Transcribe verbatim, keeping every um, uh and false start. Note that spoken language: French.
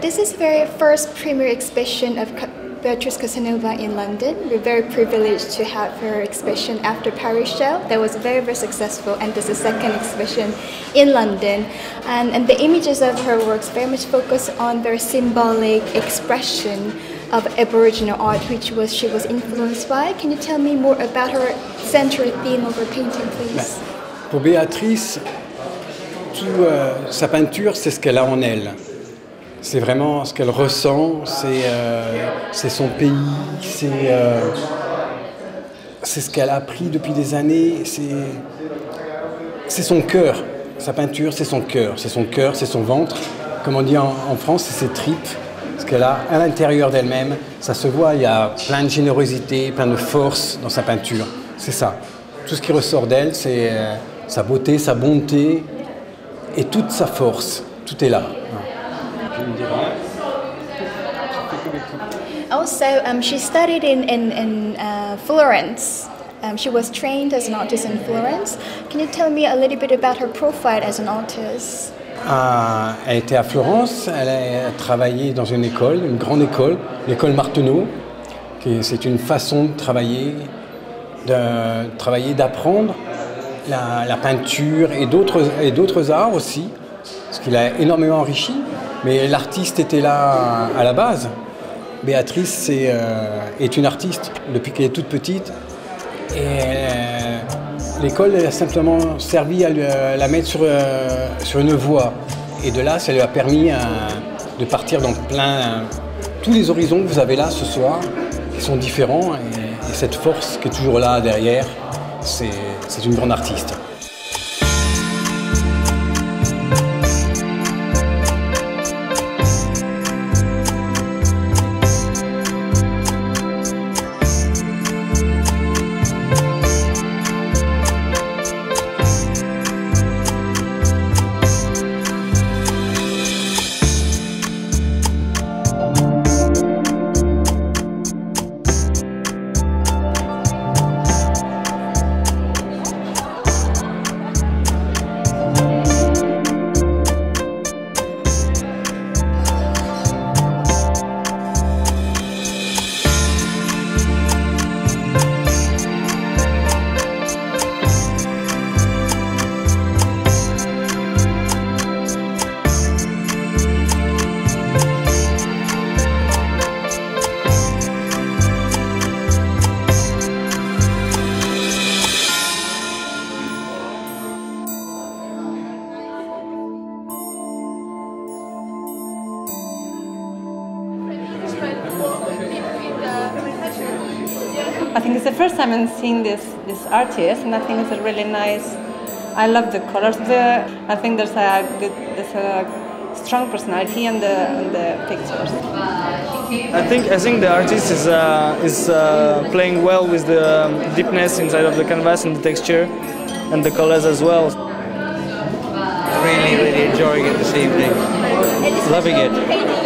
this is the very first premiere exhibition of Beatrice Casanova in London. We're very privileged to have her exhibition after Paris show. That was very, very successful, and this is the second exhibition in London. And, and the images of her works very much focus on very symbolic expression of Aboriginal art, which was she was influenced by. Can you tell me more about her central theme of her painting, please? Pour Béatrice, tout, euh, sa peinture, c'est ce qu'elle a en elle. C'est vraiment ce qu'elle ressent, c'est euh, son pays, c'est euh, ce qu'elle a appris depuis des années, c'est son cœur. Sa peinture, c'est son cœur, c'est son cœur, c'est son ventre. Comme on dit en, en France, c'est ses tripes, ce qu'elle a à l'intérieur d'elle-même. Ça se voit, il y a plein de générosité, plein de force dans sa peinture. C'est ça. Tout ce qui ressort d'elle, c'est euh, sa beauté, sa bonté et toute sa force. Tout est là. Also, um, she studied in, in, in uh, Florence. Um, she was trained as an artist in Florence. Can you tell me a little bit about her profile as an artist? Ah, elle était à Florence, elle a travaillé dans une école, une grande école, l'école Marteneau. C'est une façon de travailler, de travailler, d'apprendre la, la peinture et d'autres arts aussi, ce qui l'a énormément enrichi. Mais l'artiste était là à la base. Béatrice est, euh, est une artiste depuis qu'elle est toute petite. Et euh, l'école a simplement servi à, lui, à la mettre sur, euh, sur une voie. Et de là, ça lui a permis euh, de partir dans plein... Euh, tous les horizons que vous avez là ce soir, qui sont différents. Et, et cette force qui est toujours là derrière, c'est une grande artiste. I think it's the first time I'm seeing this this artist, and I think it's a really nice. I love the colors. The I think there's a good, there's a strong personality in the in the pictures. I think I think the artist is uh, is uh, playing well with the deepness inside of the canvas and the texture, and the colors as well. Really, really enjoying it this evening. Loving it.